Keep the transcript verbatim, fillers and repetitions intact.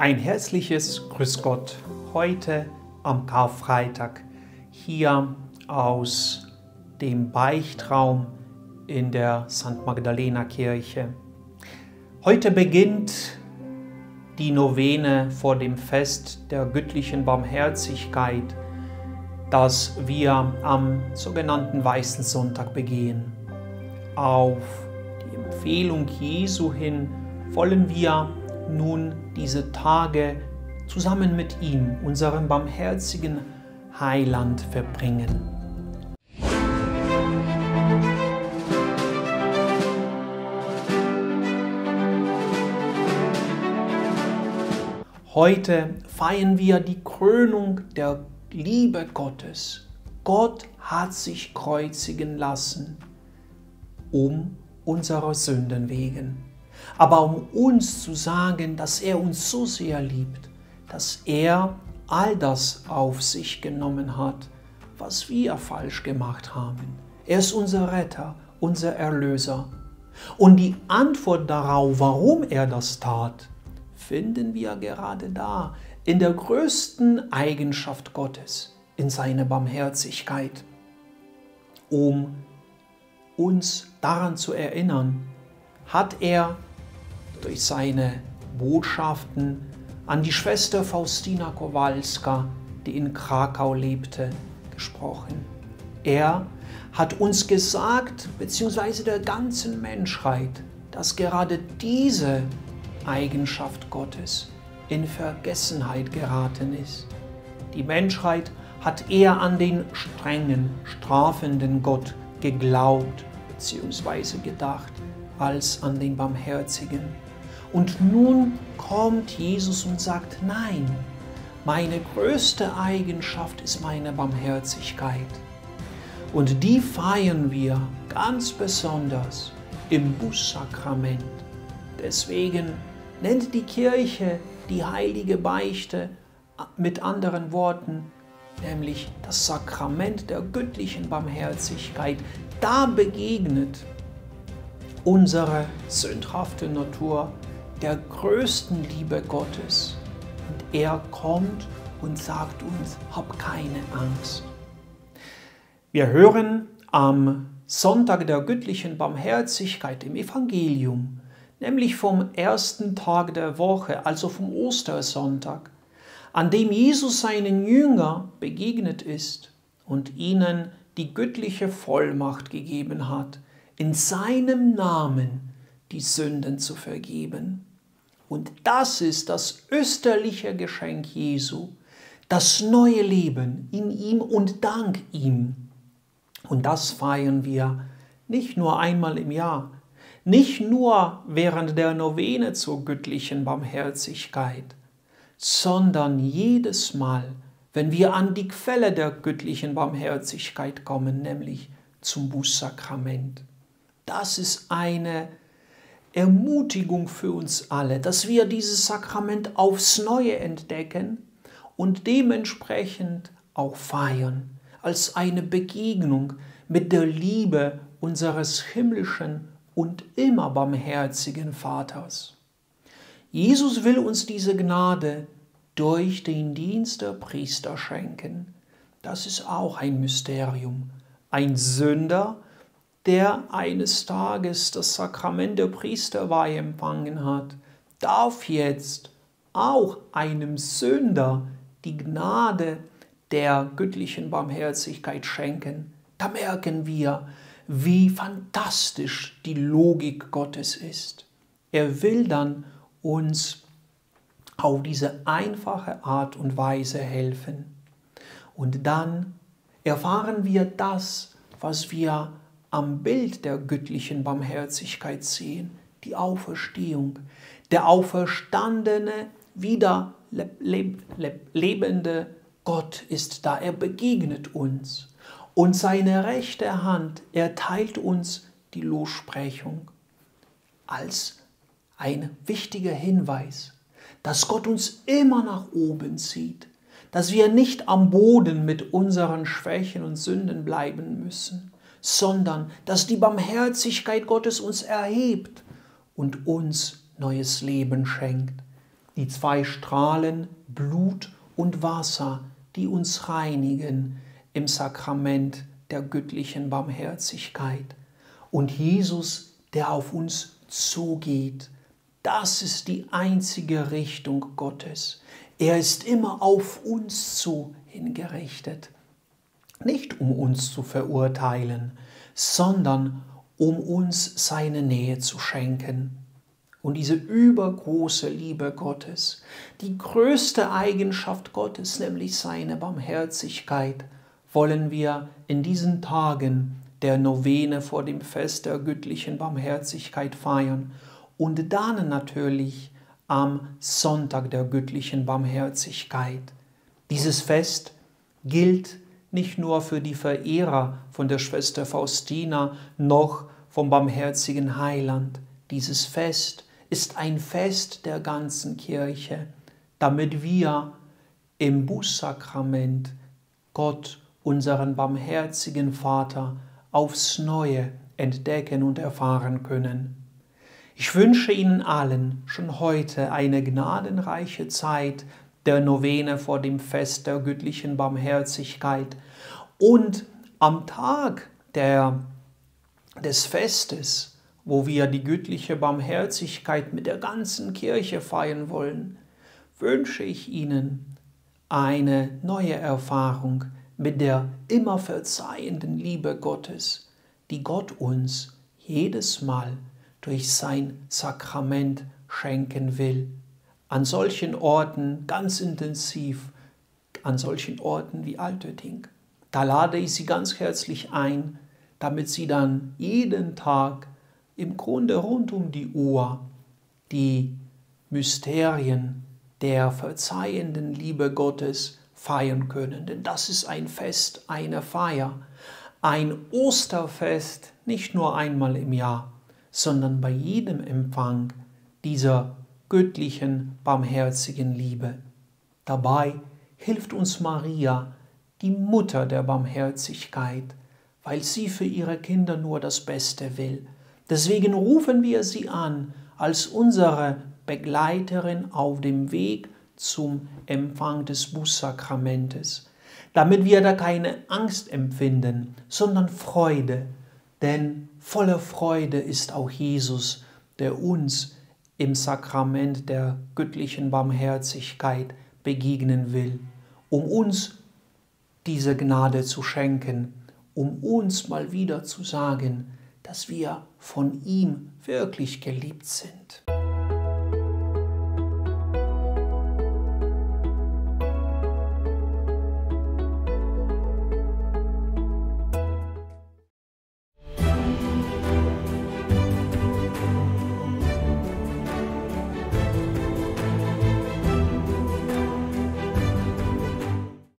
Ein herzliches Grüß Gott heute am Karfreitag hier aus dem Beichtraum in der Sankt Magdalena Kirche. Heute beginnt die Novene vor dem Fest der göttlichen Barmherzigkeit, das wir am sogenannten Weißen Sonntag begehen. Auf die Empfehlung Jesu hin wollen wir nun diese Tage zusammen mit ihm, unserem barmherzigen Heiland, verbringen. Heute feiern wir die Krönung der Liebe Gottes. Gott hat sich kreuzigen lassen, um unserer Sünden wegen. Aber um uns zu sagen, dass er uns so sehr liebt, dass er all das auf sich genommen hat, was wir falsch gemacht haben. Er ist unser Retter, unser Erlöser. Und die Antwort darauf, warum er das tat, finden wir gerade da, in der größten Eigenschaft Gottes, in seiner Barmherzigkeit, um uns daran zu erinnern, hat er durch seine Botschaften an die Schwester Faustina Kowalska, die in Krakau lebte, gesprochen. Er hat uns gesagt, beziehungsweise der ganzen Menschheit, dass gerade diese Eigenschaft Gottes in Vergessenheit geraten ist. Die Menschheit hat eher an den strengen, strafenden Gott geglaubt beziehungsweise gedacht, als an den Barmherzigen. Und nun kommt Jesus und sagt, nein, meine größte Eigenschaft ist meine Barmherzigkeit. Und die feiern wir ganz besonders im Bußsakrament. Deswegen nennt die Kirche die heilige Beichte mit anderen Worten, nämlich das Sakrament der göttlichen Barmherzigkeit. Da begegnet unsere sündhafte Natur der größten Liebe Gottes. Und er kommt und sagt uns, hab keine Angst. Wir hören am Sonntag der göttlichen Barmherzigkeit im Evangelium, nämlich vom ersten Tag der Woche, also vom Ostersonntag, an dem Jesus seinen Jüngern begegnet ist und ihnen die göttliche Vollmacht gegeben hat, in seinem Namen die Sünden zu vergeben. Und das ist das österliche Geschenk Jesu, das neue Leben in ihm und dank ihm. Und das feiern wir nicht nur einmal im Jahr, nicht nur während der Novene zur göttlichen Barmherzigkeit, sondern jedes Mal, wenn wir an die Quelle der göttlichen Barmherzigkeit kommen, nämlich zum Bußsakrament. Das ist eine Ermutigung für uns alle, dass wir dieses Sakrament aufs Neue entdecken und dementsprechend auch feiern, als eine Begegnung mit der Liebe unseres himmlischen und immer barmherzigen Vaters. Jesus will uns diese Gnade durch den Dienst der Priester schenken. Das ist auch ein Mysterium. Ein Sünder, der eines Tages das Sakrament der Priesterweihe empfangen hat, darf jetzt auch einem Sünder die Gnade der göttlichen Barmherzigkeit schenken. Da merken wir, wie fantastisch die Logik Gottes ist. Er will dann uns auf diese einfache Art und Weise helfen. Und dann erfahren wir das, was wir am Bild der göttlichen Barmherzigkeit sehen, die Auferstehung. Der auferstandene, wieder lebende Gott ist da, er begegnet uns. Und seine rechte Hand erteilt uns die Lossprechung als ein wichtiger Hinweis, dass Gott uns immer nach oben zieht, dass wir nicht am Boden mit unseren Schwächen und Sünden bleiben müssen, sondern dass die Barmherzigkeit Gottes uns erhebt und uns neues Leben schenkt. die zwei Strahlen Blut und Wasser, die uns reinigen im Sakrament der göttlichen Barmherzigkeit. Und Jesus, der auf uns zugeht, das ist die einzige Richtung Gottes. Er ist immer auf uns zu hingerichtet. Nicht um uns zu verurteilen, sondern um uns seine Nähe zu schenken. Und diese übergroße Liebe Gottes, die größte Eigenschaft Gottes, nämlich seine Barmherzigkeit, wollen wir in diesen Tagen der Novene vor dem Fest der göttlichen Barmherzigkeit feiern und dann natürlich am Sonntag der göttlichen Barmherzigkeit. Dieses Fest gilt nicht nur für die Verehrer von der Schwester Faustina noch vom barmherzigen Heiland. Dieses Fest ist ein Fest der ganzen Kirche, damit wir im Bußsakrament Gott, unseren barmherzigen Vater, aufs Neue entdecken und erfahren können. Ich wünsche Ihnen allen schon heute eine gnadenreiche Zeit der Novene vor dem Fest der göttlichen Barmherzigkeit und am Tag der, des Festes, wo wir die göttliche Barmherzigkeit mit der ganzen Kirche feiern wollen, wünsche ich Ihnen eine neue Erfahrung mit der immer verzeihenden Liebe Gottes, die Gott uns jedes Mal durch sein Sakrament schenken will. An solchen Orten ganz intensiv, an solchen Orten wie Altötting. Da lade ich Sie ganz herzlich ein, damit Sie dann jeden Tag im Grunde rund um die Uhr die Mysterien der verzeihenden Liebe Gottes feiern können. Denn das ist ein Fest, eine Feier, ein Osterfest, nicht nur einmal im Jahr, sondern bei jedem Empfang dieser göttlichen, barmherzigen Liebe. Dabei hilft uns Maria, die Mutter der Barmherzigkeit, weil sie für ihre Kinder nur das Beste will. Deswegen rufen wir sie an als unsere Begleiterin auf dem Weg zum Empfang des Bußsakramentes, damit wir da keine Angst empfinden, sondern Freude, denn voller Freude ist auch Jesus, der uns im Sakrament der göttlichen Barmherzigkeit begegnen will, um uns diese Gnade zu schenken, um uns mal wieder zu sagen, dass wir von ihm wirklich geliebt sind.